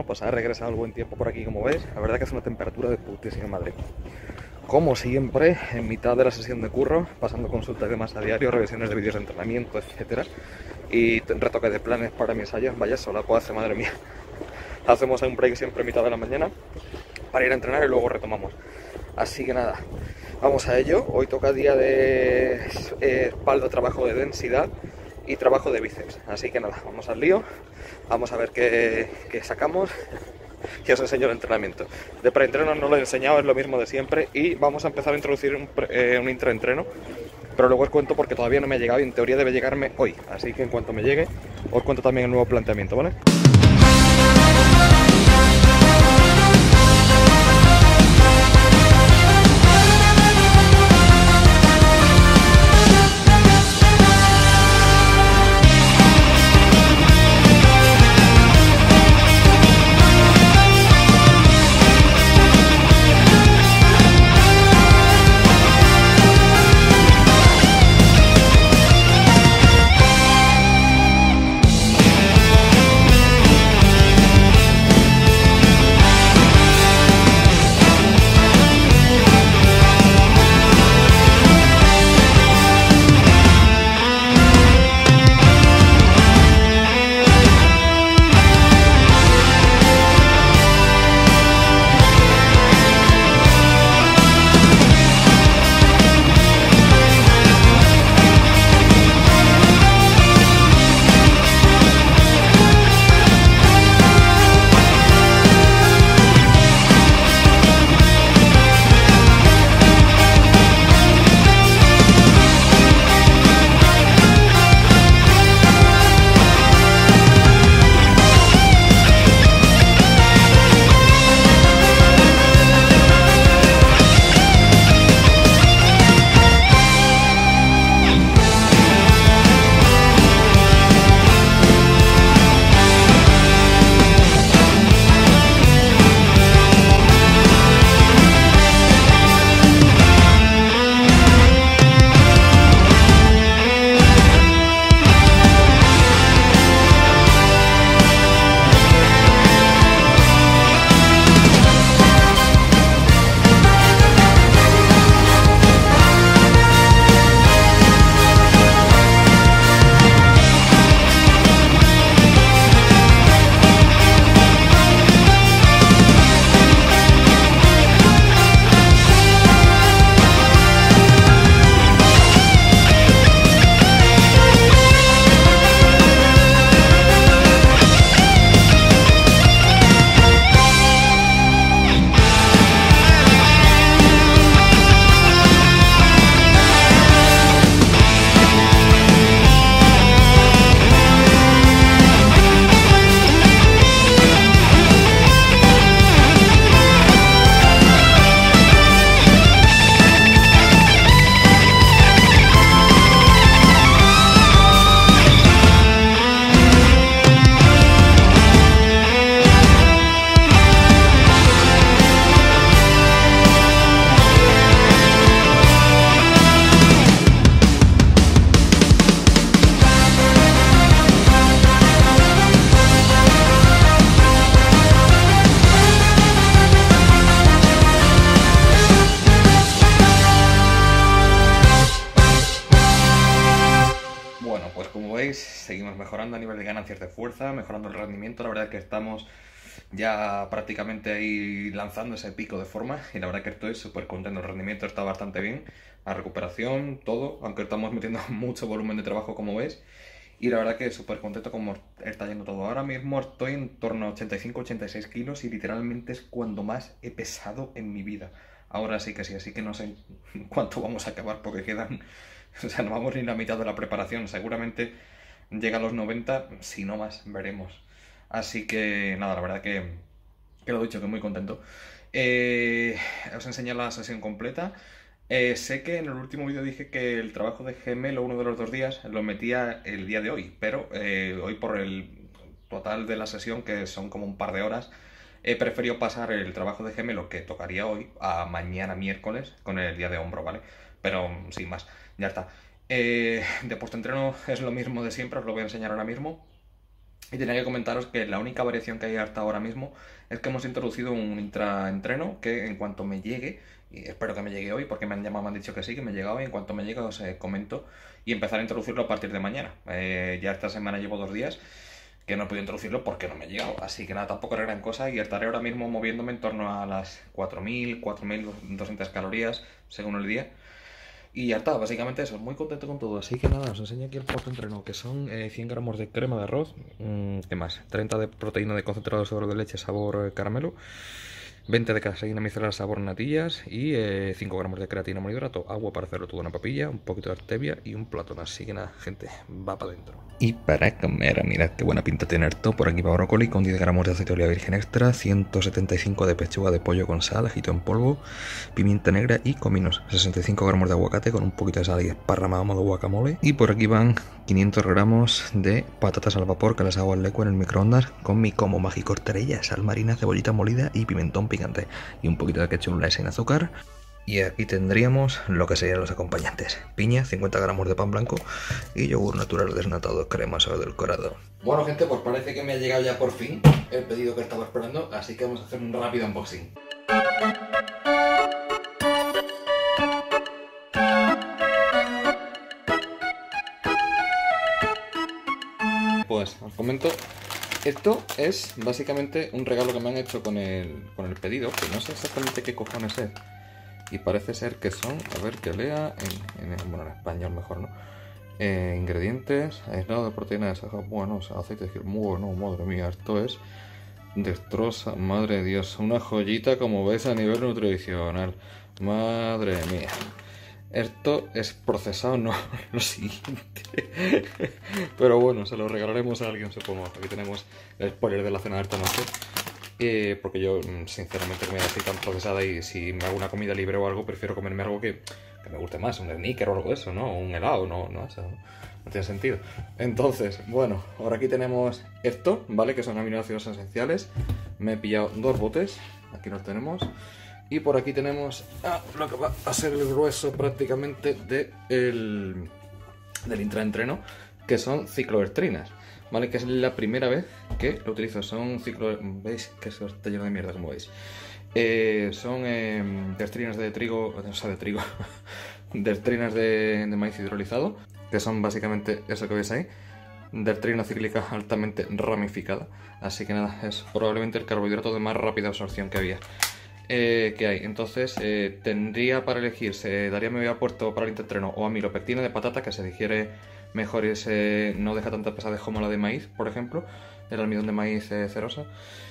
pues ha regresado el buen tiempo por aquí, como veis. La verdad que es una temperatura de putísima madre. Como siempre, en mitad de la sesión de curro, pasando consultas de más a diario, revisiones de vídeos de entrenamiento, etcétera, y retoques de planes para mi ensayo. Vaya solapo hace, madre mía. Hacemos un break siempre a mitad de la mañana para ir a entrenar y luego retomamos. Así que nada, vamos a ello. Hoy toca día de espalda, trabajo de densidad y trabajo de bíceps. Así que nada, vamos al lío, vamos a ver qué sacamos y os enseño el entrenamiento. De preentreno no lo he enseñado, es lo mismo de siempre, y vamos a empezar a introducir un intraentreno, pero luego os cuento porque todavía no me ha llegado y en teoría debe llegarme hoy. Así que en cuanto me llegue, os cuento también el nuevo planteamiento, ¿vale? Seguimos mejorando a nivel de ganancias de fuerza, mejorando el rendimiento. La verdad es que estamos ya prácticamente ahí lanzando ese pico de forma y la verdad que estoy súper contento. El rendimiento está bastante bien, la recuperación, todo, aunque estamos metiendo mucho volumen de trabajo, como ves, y la verdad que súper contento como está yendo todo. Ahora mismo estoy en torno a 85-86 kilos y literalmente es cuando más he pesado en mi vida. Ahora sí, así que no sé cuánto vamos a acabar porque quedan, o sea, no vamos ni la mitad de la preparación, seguramente llega a los 90, si no más, veremos. Así que nada, la verdad que lo he dicho, que muy contento. Os enseño la sesión completa. Sé que en el último vídeo dije que el trabajo de gemelo, uno de los 2 días, lo metía el día de hoy, pero hoy por el total de la sesión, que son como un par de horas, he preferido pasar el trabajo de gemelo que tocaría hoy a mañana miércoles con el día de hombro, ¿vale? Pero sin más, ya está. De postentreno es lo mismo de siempre, os lo voy a enseñar ahora mismo. Y tenía que comentaros que la única variación que hay hasta ahora mismo es que hemos introducido un intraentreno que en cuanto me llegue, y espero que me llegue hoy porque me han llamado, me han dicho que sí, que me llega hoy, en cuanto me llegue os comento y empezar a introducirlo a partir de mañana. Ya esta semana llevo 2 días que no he podido introducirlo porque no me ha llegado, así que nada, tampoco era gran cosa y estaré ahora mismo moviéndome en torno a las 4.200 calorías según el día. Y ya está, básicamente eso, muy contento con todo. Así que nada, os enseño aquí el post-entreno, que son 100 gramos de crema de arroz, ¿qué más? 30 de proteína de concentrado de sobre de leche sabor caramelo, 20 de caseína micelar sabor natillas y 5 gramos de creatina monohidrato, agua para hacerlo todo, una papilla, un poquito de stevia y un plátano. Así que nada, gente, va para adentro. Y para comer, mirad qué buena pinta tiene esto. Por aquí va brócoli con 10 gramos de aceite de oliva virgen extra, 175 de pechuga de pollo con sal, ajito en polvo, pimienta negra y cominos, 65 gramos de aguacate con un poquito de sal y esparramado a modo guacamole. Y por aquí van 500 gramos de patatas al vapor que las hago al leco en el microondas con mi como mágico horterella, sal marina, cebollita molida y pimentón picante. Y un poquito de ketchup light sin azúcar. Y aquí tendríamos lo que serían los acompañantes: piña, 50 gramos de pan blanco y yogur natural desnatado, crema sobre edulcorado. Bueno, gente, pues parece que me ha llegado ya por fin el pedido que estaba esperando, así que vamos a hacer un rápido unboxing. Pues os comento, esto es básicamente un regalo que me han hecho con el pedido, que no sé exactamente qué cojones es. Y parece ser que son, a ver que lea, bueno, en español mejor, ¿no? Ingredientes, aislado de proteína de soja, bueno, aceite de bueno, madre mía, esto es destroza, madre de Dios, una joyita como veis a nivel nutricional, madre mía. Esto es procesado, no lo siguiente. Pero bueno, se lo regalaremos a alguien, supongo. Aquí tenemos el spoiler de la cena de esta noche. Porque yo, sinceramente, comida así tan procesada, y si me hago una comida libre o algo, prefiero comerme algo que me guste más, un sneaker o algo de eso, ¿no? Un helado, eso no tiene sentido. Entonces, bueno, ahora aquí tenemos esto, ¿vale? Que son aminoácidos esenciales. Me he pillado 2 botes, aquí los tenemos. Y por aquí tenemos lo que va a ser el grueso prácticamente del intraentreno, que son cicloestrinas. ¿Vale? Que es la primera vez que lo utilizo. Son ¿veis? Que eso está lleno de mierda, como veis. Son dextrinas de trigo, o sea, de trigo, dextrinas de maíz hidrolizado, que son básicamente eso que veis ahí. Dextrina cíclica altamente ramificada. Así que nada, es probablemente el carbohidrato de más rápida absorción que había. Que hay. Entonces tendría para elegir, se daría me había puesto para el intraentreno o amilopectina de patata, que se digiere mejor y no deja tanta pesadez como la de maíz, por ejemplo, el almidón de maíz cerosa.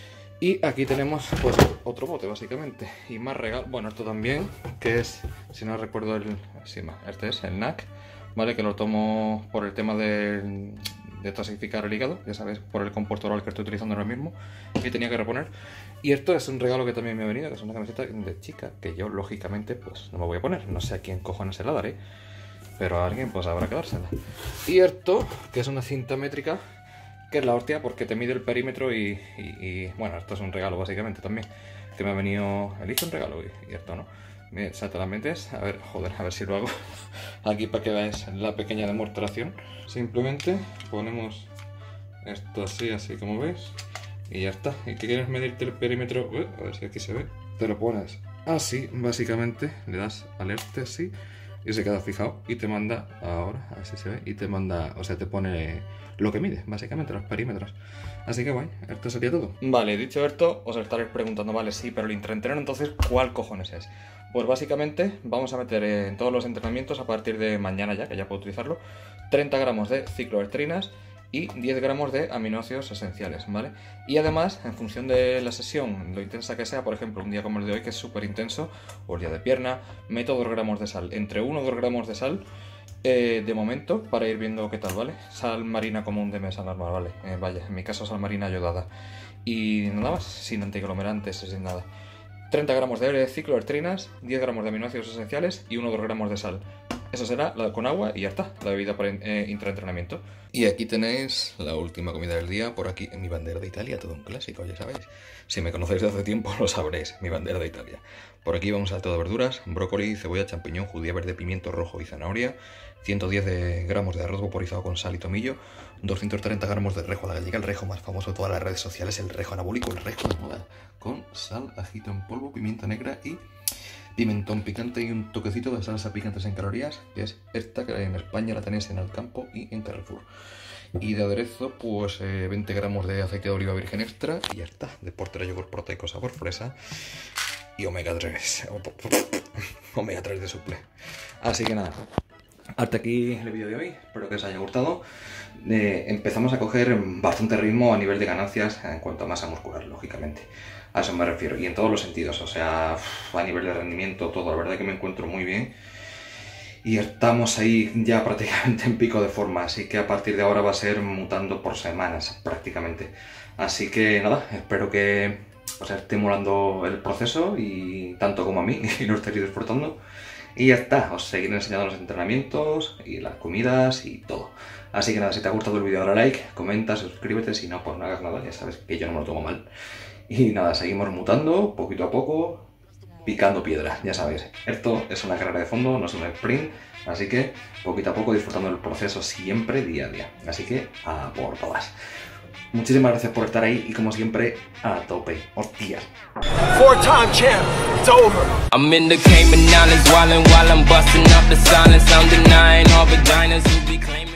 Y aquí tenemos pues otro bote básicamente, y más regalo, bueno, esto también, que es, si no recuerdo este es el NAC, ¿vale? Que lo tomo por el tema de detoxificar el hígado, ya sabéis, por el compuesto oral que estoy utilizando ahora mismo, y tenía que reponer. Y esto es un regalo que también me ha venido, que es una camiseta de chica, que yo lógicamente pues no me voy a poner, no sé a quién cojones se la daré, pero a alguien pues habrá que dársela. Y esto, que es una cinta métrica, que es la hostia porque te mide el perímetro y bueno, esto es un regalo básicamente también, que me ha venido, elige un regalo y esto no. Mira, exactamente es, a ver, joder, a ver si lo hago aquí para que veáis la pequeña demostración. Simplemente ponemos esto así como veis, y ya está. ¿Y qué quieres medirte el perímetro? A ver si aquí se ve. Te lo pones así, básicamente, le das alerta así y se queda fijado y te manda, ahora, a ver si se ve, y te manda, o sea, te pone lo que mide, básicamente, los perímetros. Así que guay, esto sería todo. Vale, dicho esto, os estaréis preguntando, vale, sí, pero el intraentreno, entonces, ¿cuál cojones es? Pues básicamente vamos a meter en todos los entrenamientos, a partir de mañana ya, que ya puedo utilizarlo, 30 gramos de cicloestrinas y 10 gramos de aminoácidos esenciales, ¿vale? Y además, en función de la sesión, lo intensa que sea, por ejemplo, un día como el de hoy, que es súper intenso, o el día de pierna, meto 2 gramos de sal, entre 1 o 2 gramos de sal, de momento, para ir viendo qué tal, ¿vale? Sal marina común de mesa normal, ¿vale? Vaya, en mi caso sal marina ayudada. Y nada más, sin antiaglomerantes, sin nada. 30 gramos de cicloestrinas, 10 gramos de aminoácidos esenciales y 1 o 2 gramos de sal. Esa será la con agua y ya está, la bebida para intraentrenamiento. Y aquí tenéis la última comida del día, por aquí en mi bandera de Italia, todo un clásico, ya sabéis. Si me conocéis de hace tiempo lo sabréis, mi bandera de Italia. Por aquí vamos a todo verduras, brócoli, cebolla, champiñón, judía verde, pimiento rojo y zanahoria, 110 gramos de arroz vaporizado con sal y tomillo, 230 gramos de rejo a la gallega, el rejo más famoso de todas las redes sociales, el rejo anabólico, el rejo de moda, con sal, ajito en polvo, pimienta negra y pimentón picante y un toquecito de salsa picantes en calorías, que es esta que en España la tenéis en Alcampo y en Carrefour. Y de aderezo, pues 20 gramos de aceite de oliva virgen extra y ya está. De portera yogur proteico sabor fresa y omega 3. Omega 3 de suple. Así que nada, hasta aquí el vídeo de hoy. Espero que os haya gustado. Empezamos a coger bastante ritmo a nivel de ganancias en cuanto a masa muscular, lógicamente. A eso me refiero, y en todos los sentidos, o sea, a nivel de rendimiento, todo, la verdad que me encuentro muy bien. Y estamos ahí ya prácticamente en pico de forma, así que a partir de ahora va a ser mutando por semanas, prácticamente. Así que nada, espero que os esté molando el proceso, y tanto como a mí, y lo estéis disfrutando. Y ya está, os seguiré enseñando los entrenamientos y las comidas y todo. Así que nada, si te ha gustado el vídeo, dale a like, comenta, suscríbete, si no, pues no hagas nada, ya sabes que yo no me lo tomo mal. Y nada, seguimos mutando, poquito a poco, picando piedra, ya sabéis. Esto es una carrera de fondo, no es un sprint, así que poquito a poco disfrutando del proceso siempre, día a día. Así que a por todas. Muchísimas gracias por estar ahí y como siempre, a tope. ¡Hostias! 4-time champ, it's over. I'm in the Cayman Islands while I'm busting up the silence. I'm denying all vaginas who be claiming